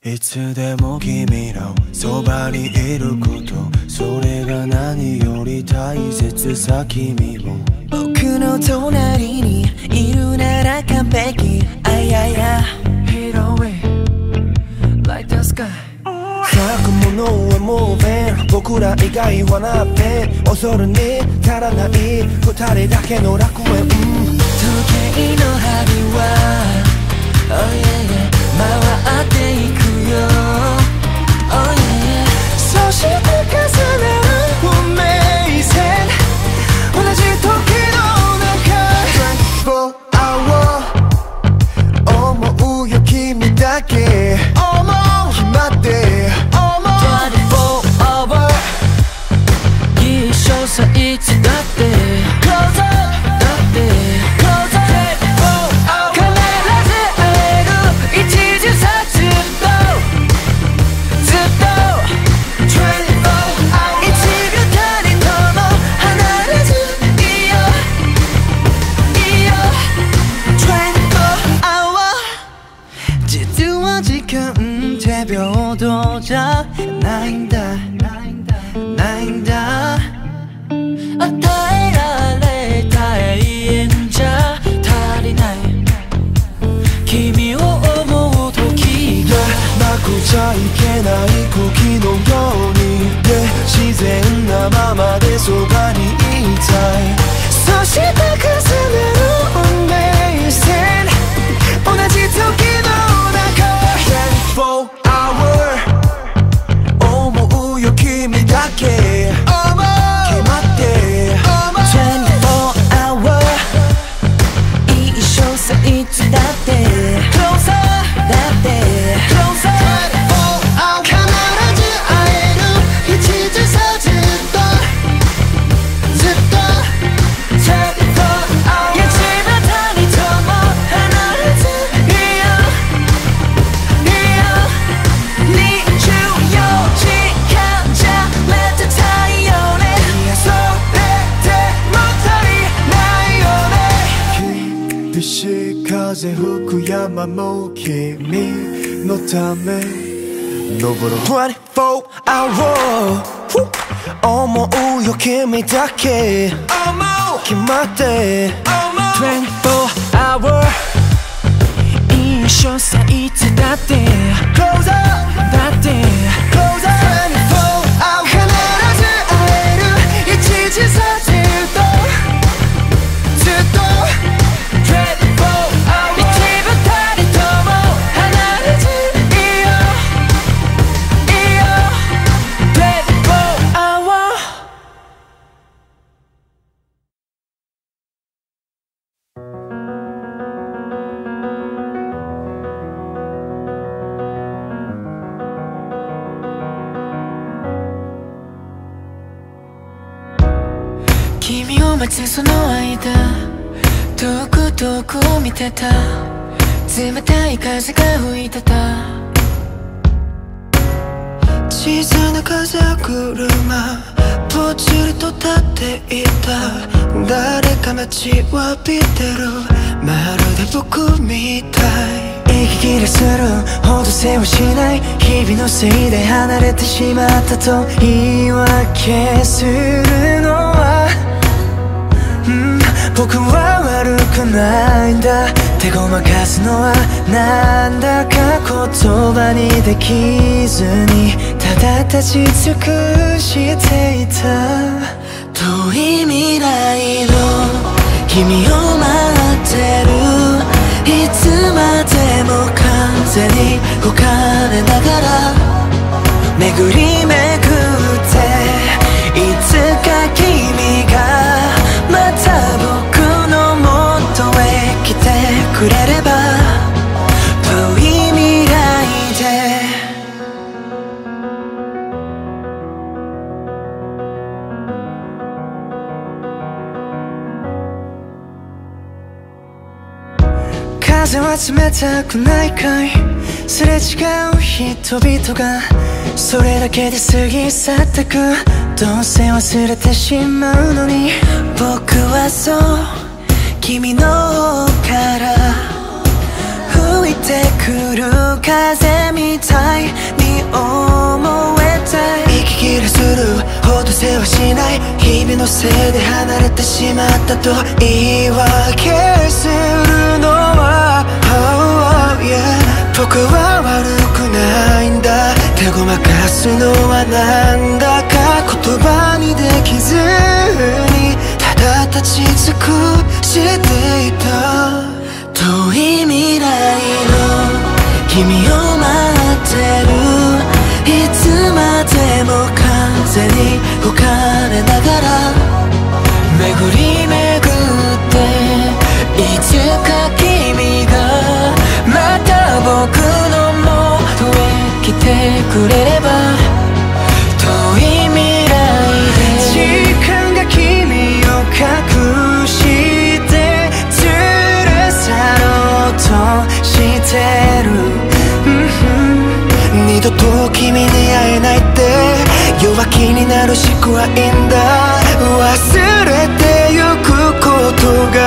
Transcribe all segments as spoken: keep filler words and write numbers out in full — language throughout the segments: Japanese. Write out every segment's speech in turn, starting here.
いつでも君のそばにいること、それが何より大切さ。君も僕の隣にいるなら完璧。あいやいや Hit away like the sky。 咲くものはもうフェン、僕ら以外はなフェン。恐るに足らない二人だけの楽園。時計の針は Oh yeah yeah 回っていくよ Oh yeah そして重ねる運命線、同じ時の中にじゅうよじかん思うよ君だけ。思う決まって思うにじゅうよじかん一緒さいつだって Close up だって Close up平等じゃないんだないんだ、与えられた永遠じゃ足りない、君を思う時がなくちゃいけない時のように、ね、自然なままでそばにいたい。 そして重ねる運命線、同じ時の中思うよ君だけ。決まってにじゅうよじかん一緒さいつだって Closer だって Closer 必ず会える一途さ、ずっとずっとにじゅうよじかんいつまたにとも離れずいよいよにじゅうよじかんじゃめでたいよね。 いやそれでも足りないよね。厳しい風吹く山も君のため登るにじゅうよじかん思うよ君だけ。決まってにじゅうよじかん一緒さいつだって Closer だって Closer 必ず会える一途さ、ずっとずっとにじゅうよじかん一部たりとも離れずいよいよにじゅうよじかん君を待つその間、遠く遠くを見てた、冷たい風が吹いてた、小さな風車ぽっちりと立っていた、誰か待ちわびてる、まるで僕みたい。息切れするほど世話しない日々のせいで離れてしまったと言い訳するのは、うん、僕は悪くないんだ。手ごまかすのはなんだか言葉にできずに、ただ立ち尽くしていた。遠い未来の君を待ってる、いつまでも風に吹かれながら巡り巡っていつか君がまた僕の元へ来てくれれば、遠い未来で風は冷たくないかい、すれ違う人々がそれだけで過ぎ去ってく、どうせ忘れてしまうのに、僕はそう君の方から吹いてくる風みたいのせいで離れてしまったと言い訳するのは、oh, yeah、 僕は悪くないんだ。手ごまかすのはなんだか言葉にできずに、ただ立ち尽くしていた。遠い未来の君を待ってる。いつまでも風に吹かれながら巡り巡っていつか君がまた僕の元へ来てくれれば、遠い未来で時間が君を隠して連れ去ろうとしてる。二度と君に会えないって弱気になるしくはいいんだ。忘れてゆくことが。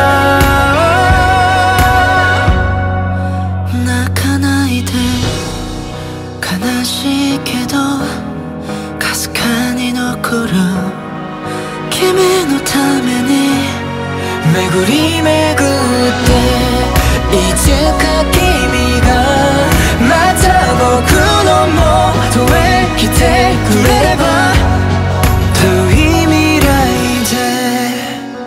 泣かないで悲しいけどかすかに残る君のために巡り巡っていつか君がまた僕の元へ来てくれれば、遠い未来で。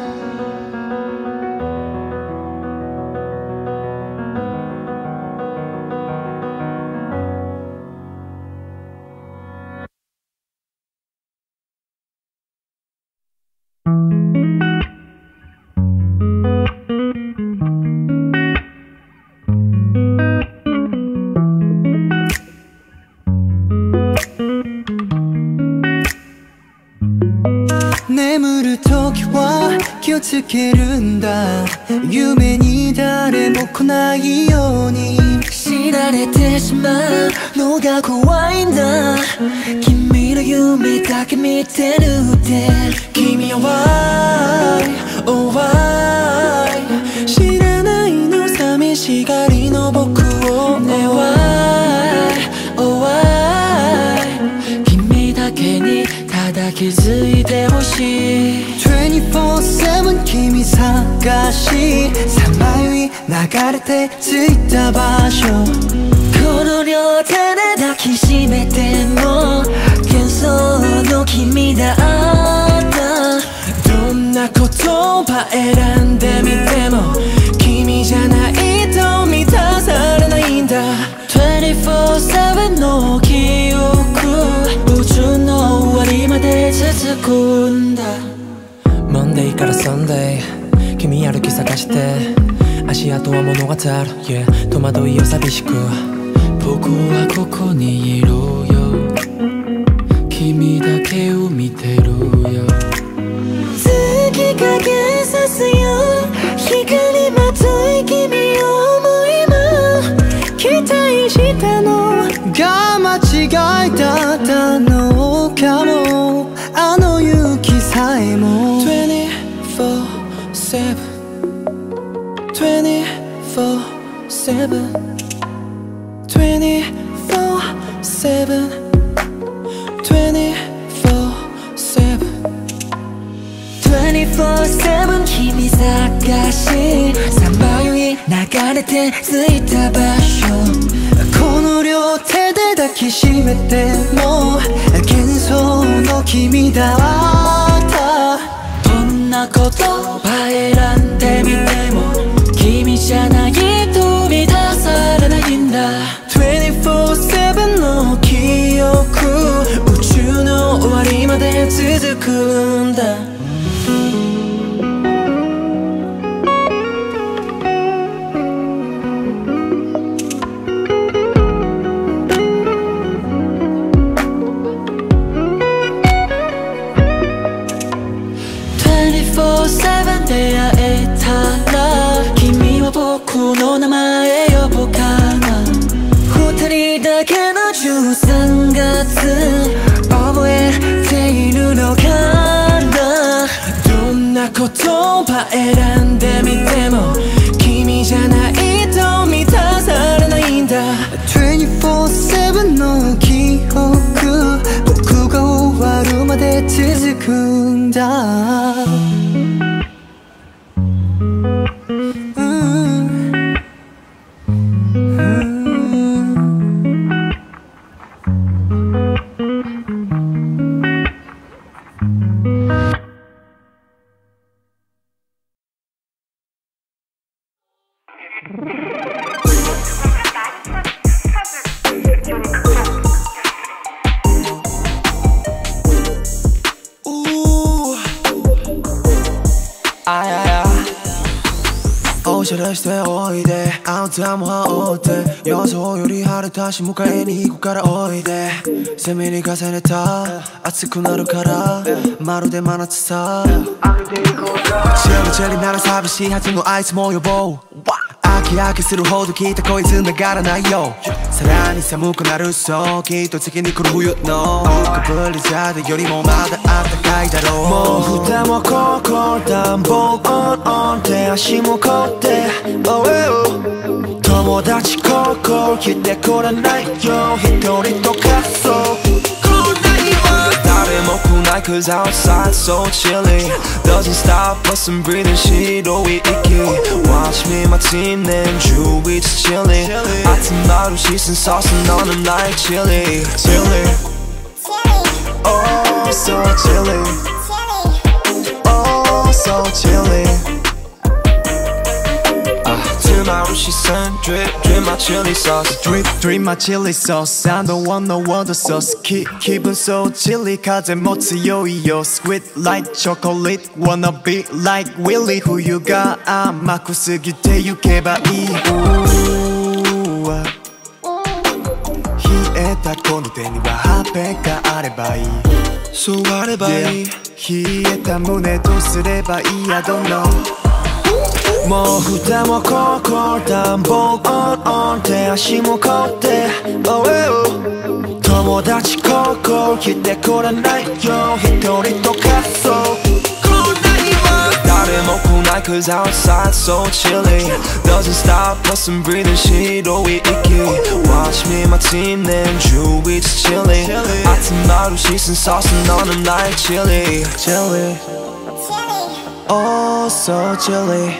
眠る時は気をつけるんだ。夢に誰も来ないように知られてしまうのが怖いんだ。君の夢だけ見てるって君は why oh why 知らないの寂しがりの僕をね why oh why 君だけにただ気づいてほしい。にじゅうよじかん君探しさまよい流れて着いた場所、この両手で抱きしめても幻想の君だった。どんな言葉選んでみても君じゃないと満たされないんだ。にじゅうよじかんの記憶宇宙の終わりまで続くんだ。モンデーからサンデー君歩き探して足跡は物語る、yeah、戸惑いを寂しく僕はここにいるよ、君だけを見てるよ。月影さすよ光まとい君を思いも期待したのが間違いだったのかも。あの雪さえもにじゅうよじかんにじゅうよじかんにじゅうよじかん君探しさまよい流れて着いた場所、この両手で抱きしめても幻想の君だった。どんな言葉選んでみても君じゃないと満たされないんだ。にじゅうよじかんの記憶宇宙の終わりまで続くんだ。出会えたら君は僕の名前呼ぼうかな。二人だけのじゅうさんがつ覚えているのかな。どんな言葉選んでみても君じゃないと満たされないんだ。にじゅうよじかんの記憶僕が終わるまで続くんだ。 보인다. しておいであんたも羽織って予想より晴れたし迎えに行くからおいでセミに重ねた熱くなるからまるで真夏さチェリーチェリーなら寂しいはずのあいつも呼ぼう飽き飽きするほど聞いたこいつ流らないよさらに寒くなるそうきっと次に来る冬のかぶりジャーよりもまだあったかいだろうもう蓋もここ暖房オンオン手足も凍って、oh, oh. 友達ここ来てこらないよ一人とかそう誰も来ない cause outside so chilly Doesn't stop us from breathing 白い息 Watch me my team then Drew it's chilly 集まる視線 saucing on them like chili Chilly Oh so chilly Oh so chilly tomorrow she sun drip drip my chili sauce drip drip my chili sauce I don't want no water sauce 기, 기분 so chilly 風も強いよ sweet like chocolate wanna be like Willy 冬が甘くすぎてゆけばいい冷えたこの手にはハーペンがあればいいそうあればいい、yeah. 冷えた胸どうすればいい I don't knowもう蓋もここ暖房オンオン手足も凍って、oh, oh. 友達ここ来てこらないよ一人とかそう誰も来ない cause outside so chilly Doesn't stop us from breathing 白い息 Watch me my team then Drew it's chilly 集まる視線 saucing on them like chili Chili Oh so chilly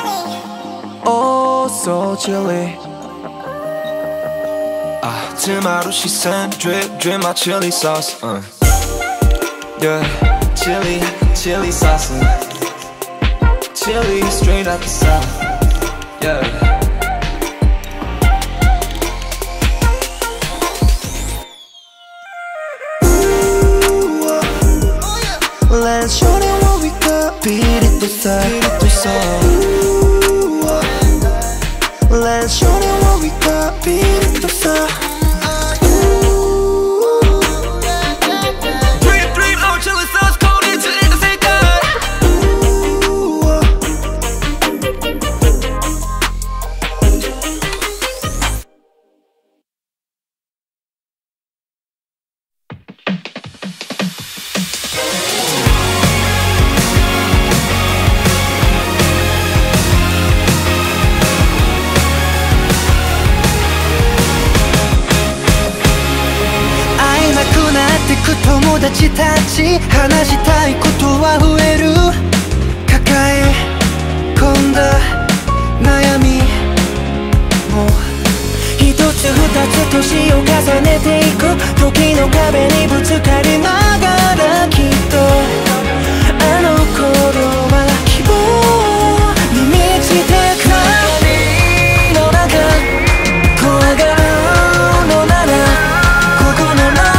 Oh, so chilly 아, tomorrow she sent drip, drip my chili sauce uh. Yeah, chili, chili sauce Chili straight out the south Yeah Let's show them what we got beat it to side, beat it to side Let's show them what we got, beat it to side Drip, drip, our chili sauce coated to end the second友達たち話したいことは増える抱え込んだ悩みもう一つ二つ年を重ねていく時の壁にぶつかりながらきっとあの頃は希望に満ちてた光の中怖がるのならここのな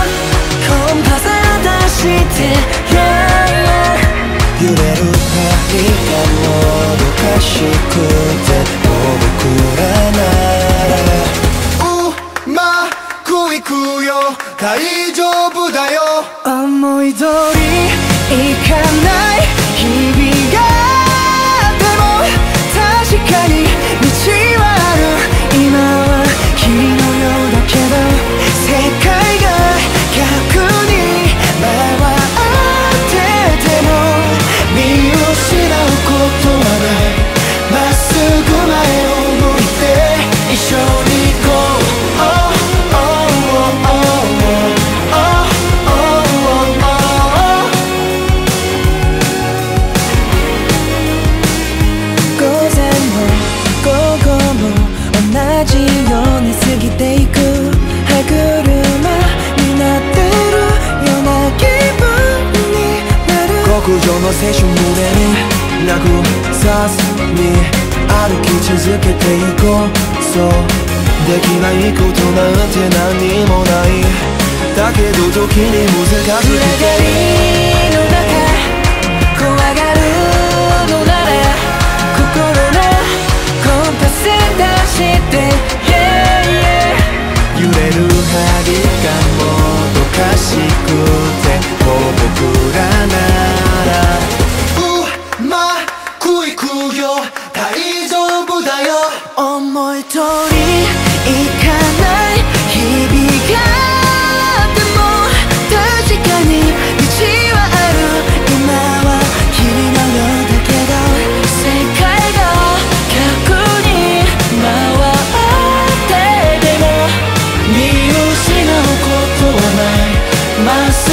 して、yeah, yeah 揺れる針がもどかしくてもう僕らならうまくいくよ大丈夫だよ思い通りいかない日々があっても確かに道はある今は日のようだけど世界が逆に回ってても見失うことはないまっすぐ前を向いて一緒に行こう Oh, oh, oh, oh, oh, oh, oh, oh, oh 上の青春胸になくさずに歩き続けていこうそうできないことなんて何もないだけど時に難しくて暗がりの中怖がるのなら心のコンパス出して、yeah, yeah、 揺れる針がもどかしくてもう僕らならうまくいくよ大丈夫だよ思い通りいかない日々があっても確かに道はある今は霧のようだけど世界が逆に回ってでも見失うことはないまっすぐ